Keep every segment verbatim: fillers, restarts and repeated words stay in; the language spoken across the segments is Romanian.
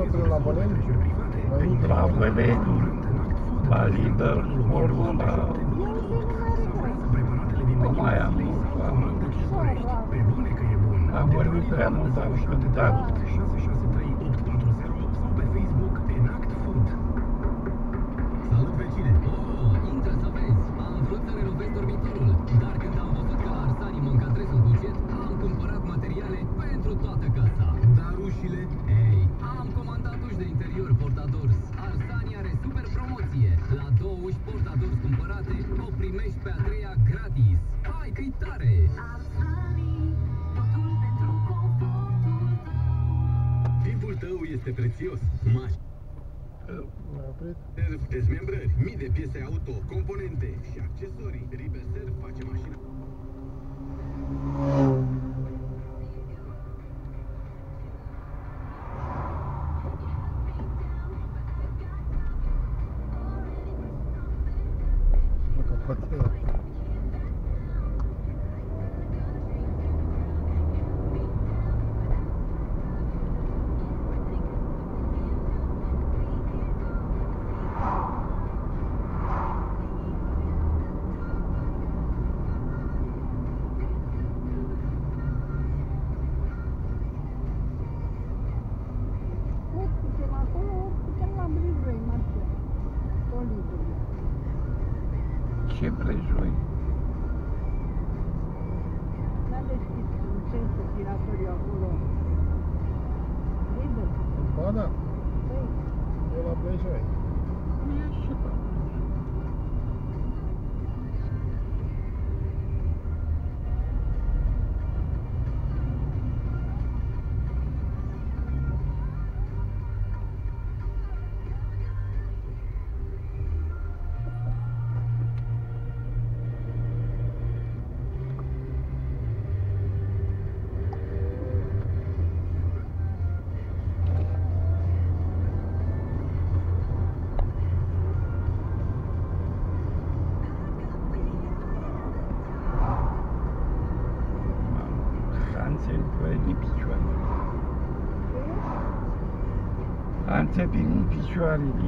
până la Băleni? La Băleni, la Lidl, urmă la... Nu mai am mult la... Am vorbit prea mult, am cântat. Salut, vecine! Oh, intră să vezi! Am vrut să renovez dormitorul, dar când am văzut că la Arsani mă încadrez în buget, am cumpărat materiale pentru toată casa. Dar ușile? Ei, am comandat uși de interior Portadors. Arsani are super promoție. La două uși Portadors cumpărate, o primești pe a treia gratis. Hai că-i tare! Timpul tău este prețios. Maș dezmembrări, mii de piese auto, componente și accesorii. Ribeser face mașina. Ce prejoi? N-am deschis un centru giratoriu acolo. Lidl? Ba da, Păi, e la Blejoi. Nu e așa. Am țepit în picioarele.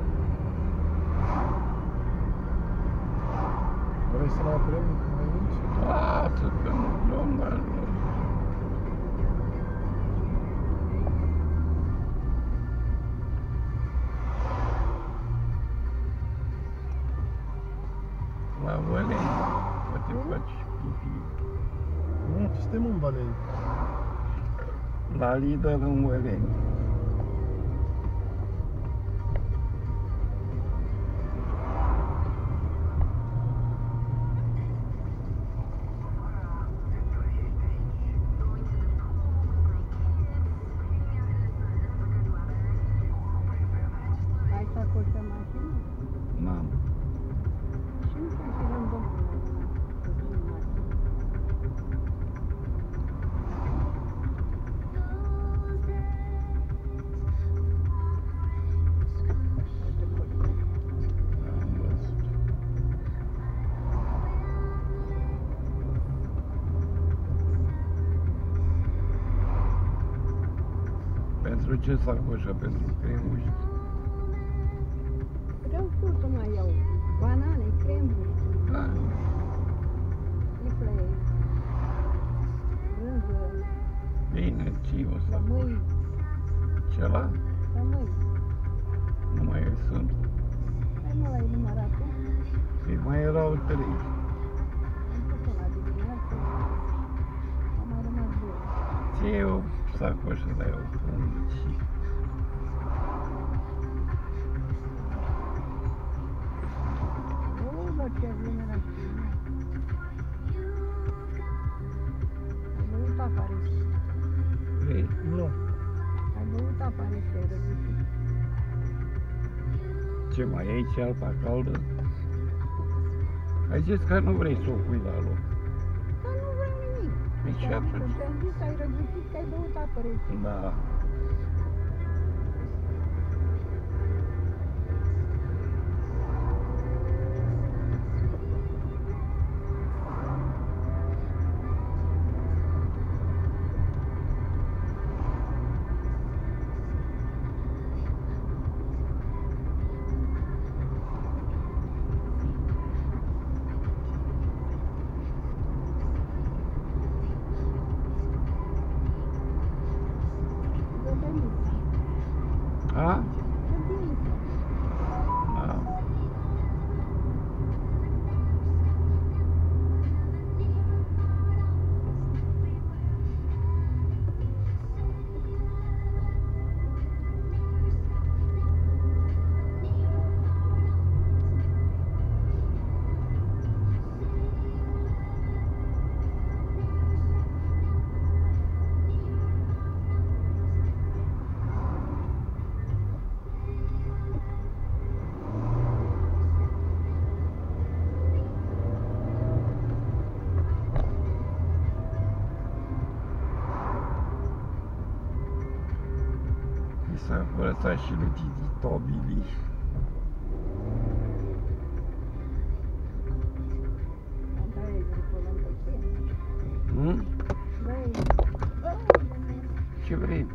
Vrei să ne oprim aici? Lasă că nu luăm la loc. La Băleni, poate faci pipi. Nu, suntem în Băleni. La Lidl în Băleni. ai sacoș pe mașină? N-am. Și nu știu și rând domnul Am văzut. Pentru ce sacoșă? Pentru cremuși? Vreau și eu să mai iau banane, cremuri, Da. sticlă, brânză, Bine, ce o să lămâi, Cela? lămâi. Nu mai sunt. Hai, nu l-ai numărat tu? Păi mai erau trei. Am făcut la dimineață, am mai rămas două. Ce e o sacoșă de o pungi? Oh, dar ce vine la tine. Ai băut afară. Vrei? Nu. Ai băut afară și ai răbit. Ce mai ai ce alta caldă? Ai zis că nu vrei să o pui la loc. Dar nu vreau nimic. Păi ce Dar atunci? Ți-am zis, ai răgusit că ai băut apă rece. Da. A? Credință. A. Mi s-a lăsat și lui Titi Tobili. Dai, acolo în tăcere. Hmm? Băi, băi, Ce vrei?